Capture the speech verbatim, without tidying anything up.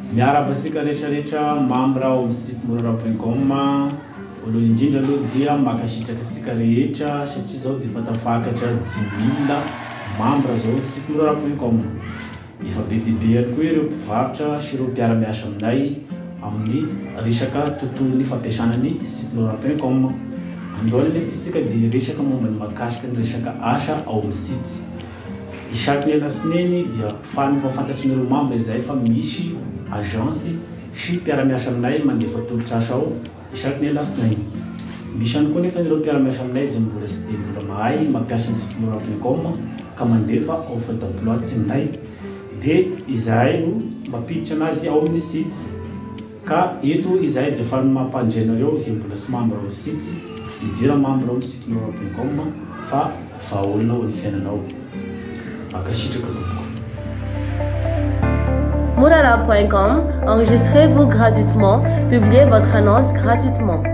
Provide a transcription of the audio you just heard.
miarabasika rehetrarehetra membre ao site morara point com olo indrindra aloha dia makasitraka sika rehetra satria zao dia efa tafakatra jimila membre zao site morara point com. Efa be dia be ihany koa ireo mpivarotra sy ireo mpiara-miasa aminay amin'ny resaka tontolon'ny fampiasana ny site morara point com. Androany nefa isika dia resaka momba ny mahakasika ny resaka asa ao amin'ny site. Isaky ny alatsinainy dia fany mampafantatry ireo membre izay fa misy agence sy mpiara-miasa aminay mandefa tolotra asa ao isaky ny alatsinainy. Misy ihany koa nefa ireo mpiara-miasa aminay izay mbola tsy dia mbola mahay mampiasa ny site morara point com ka mandefa offre d'emploi tsy aminay dia izahay no mampiditra anazy ao amin'ny site. Ka eto izahay dia efa mampandray anareo izay mbola tsy membre ao site idira membre ao site morara point com fa vahaolona ao ny fiainanao. Makasitraka tompoko. morara point com, enregistrez-vous gratuitement, publiez votre annonce gratuitement.